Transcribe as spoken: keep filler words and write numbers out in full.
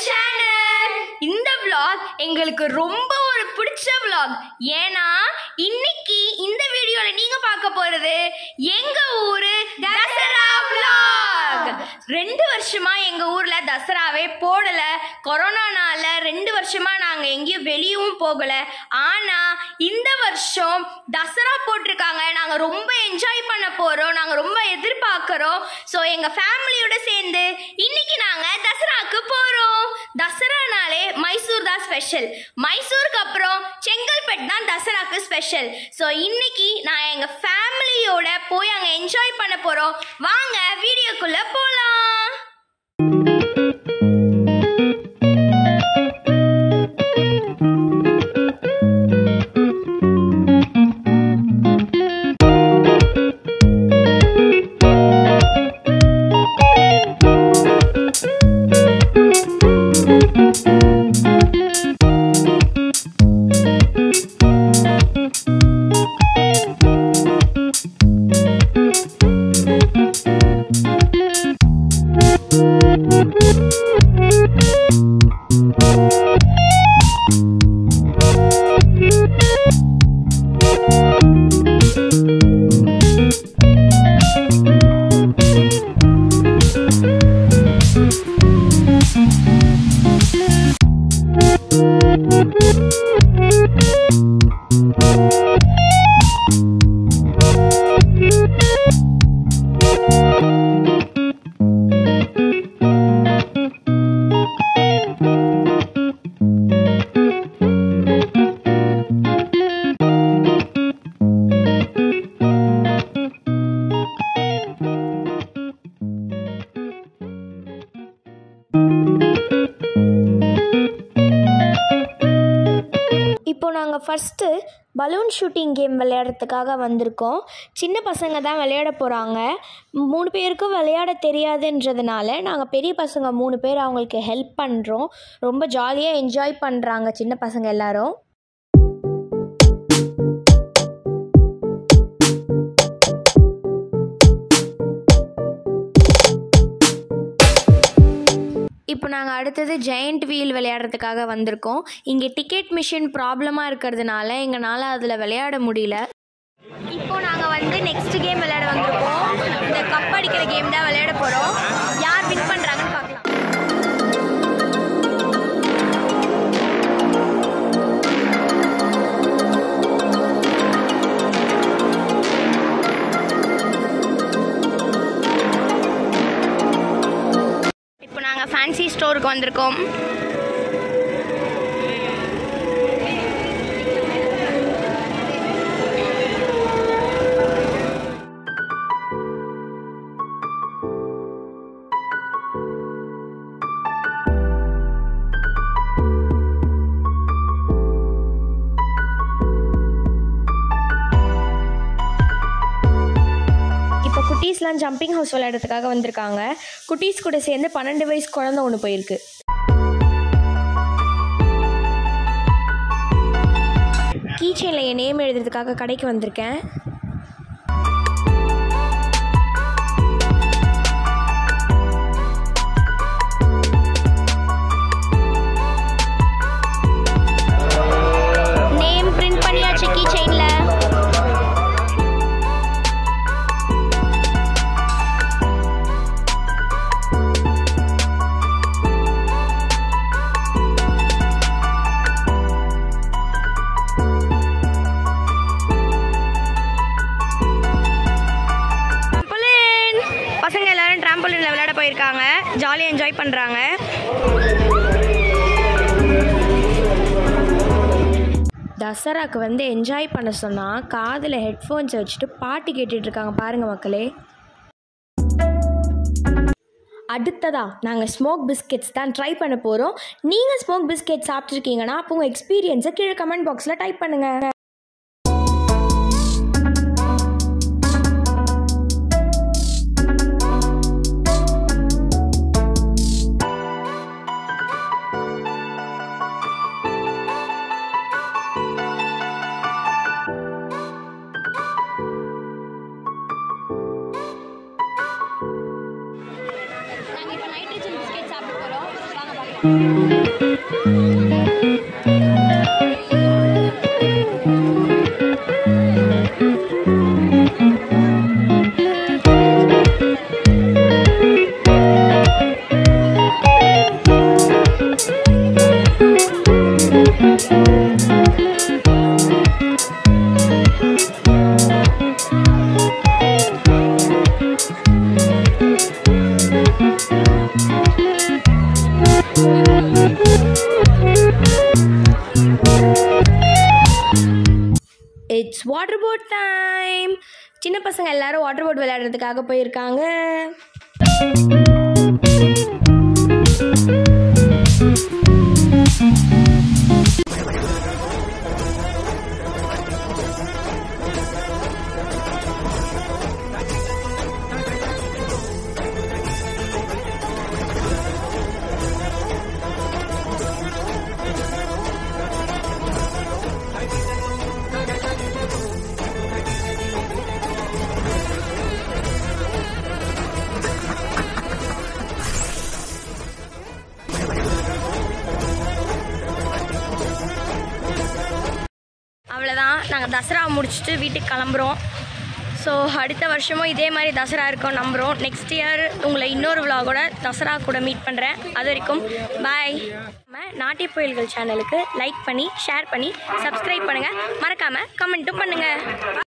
Channel. இந்த vlog எங்களுக்கு ரொம்ப ஒரு பிடிச்ச vlog. ஏனா இன்னைக்கு இந்த வீடியோல நீங்க பார்க்க போறது எங்க ஊரு தசரா vlog. ரெண்டு வருஷமா எங்க ஊர்ல தசராவே போடல. கொரோனானால ரெண்டு வருஷமா நாங்க எங்கேயும் வெளியவும் போகல. ஆனா இந்த வருஷம் தசரா போட்டிருக்காங்க. நாங்க ரொம்ப என்ஜாய் பண்ண போறோம். நாங்க ரொம்ப எதிர்பார்க்கிறோம். சோ எங்க ஃபேமிலியோட சேர்ந்து இன்னைக்கு நாங்க தசராக்கு போறோம். தசரானாலே மைசூர் தான் ஸ்பெஷல். மைசூருக்கு அப்புறம் செங்கல்பட்டு தான் தசராக்கு ஸ்பெஷல். ஸோ இன்னைக்கு நான் எங்க ஃபேமிலியோட போய் அங்க என்ஜாய் பண்ண போறோம். வாங்க வீடியோக்குள்ள போலாம். இப்போ நாங்கள் ஃபஸ்ட்டு பலூன் ஷூட்டிங் கேம் விளையாடுறதுக்காக வந்திருக்கோம். சின்ன பசங்க தான் விளையாட போகிறாங்க. மூணு பேருக்கும் விளையாட தெரியாதுன்றதுனால நாங்கள் பெரிய பசங்க மூணு பேர் அவங்களுக்கு ஹெல்ப் பண்ணுறோம். ரொம்ப ஜாலியாக என்ஜாய் பண்ணுறாங்க சின்ன பசங்க எல்லாரும். இப்போ நாங்கள் அடுத்தது ஜெயண்ட் வீல் விளையாடுறதுக்காக வந்திருக்கோம். இங்கே டிக்கெட் மிஷின் ப்ராப்ளமாக இருக்கிறதுனால எங்களால் அதில் விளையாட முடியல. இப்போ நாங்கள் வந்து நெக்ஸ்ட் கேம் விளையாட வந்திருக்கோம். இந்த கப் அடிக்கிற கேம் தான் விளையாட போகிறோம். யார் வின் பண்ணுறாங்கன்னு பார்க்கலாம். ஃபேன்சி ஸ்டோருக்கு வந்திருக்கோம். குட்டீஸ்லாம் ஜம்பிங் ஹவுஸ் விளையாடுறதுக்காக வந்திருக்காங்க. குட்டீஸ் கூட சேர்ந்து பன்னெண்டு வயசு குழந்தை ஒன்று போயிருக்கு. கீச்செயினில் என் நேம் எழுதுறதுக்காக கடைக்கு வந்திருக்கேன். நேம் பிரிண்ட் பண்ணியாச்சு கீச்செயினில். பசங்க எல்லாரும் டிராம்போலின்ல விளையாட போயிருக்காங்க. ஜாலியாக என்ஜாய் பண்ணுறாங்க. தசராக்கு வந்து என்ஜாய் பண்ண சொன்னால் காதில் ஹெட்ஃபோன்ஸை வச்சுட்டு பாட்டு கேட்டுட்ருக்காங்க. பாருங்கள் மக்களே. அடுத்ததா நாங்கள் ஸ்மோக் பிஸ்கெட்ஸ் தான் ட்ரை பண்ண போகிறோம். நீங்கள் ஸ்மோக் பிஸ்கெட் சாப்பிட்ருக்கீங்கன்னா அப்போ உங்கள் எக்ஸ்பீரியன்ஸை கீழே கமெண்ட் பாக்ஸில் டைப் பண்ணுங்கள். நாங்கள் இப்போ நைட்ரஜன் பிஸ்கெட் சாப்பிட போகிறோம். வாங்க பார்க்கலாம். It's water boat time. சின்ன பசங்க எல்லாரும் வாட்டர் போட் விளையாடுறதுக்காக போயிருக்காங்க. அவ்வளோதான், நாங்கள் தசரா முடிச்சுட்டு வீட்டுக்கு கிளம்புறோம். ஸோ அடுத்த வருஷமும் இதே மாதிரி தசரா இருக்கும் நம்புகிறோம். நெக்ஸ்ட் இயர் உங்களை இன்னொரு விலாகோட தசரா கூட மீட் பண்ணுறேன். அது வரைக்கும் பாய். நம்ம நாட்டிய புயல்கள் சேனலுக்கு லைக் பண்ணி ஷேர் பண்ணி சப்ஸ்கிரைப் பண்ணுங்கள். மறக்காமல் கமெண்ட்டும் பண்ணுங்கள்.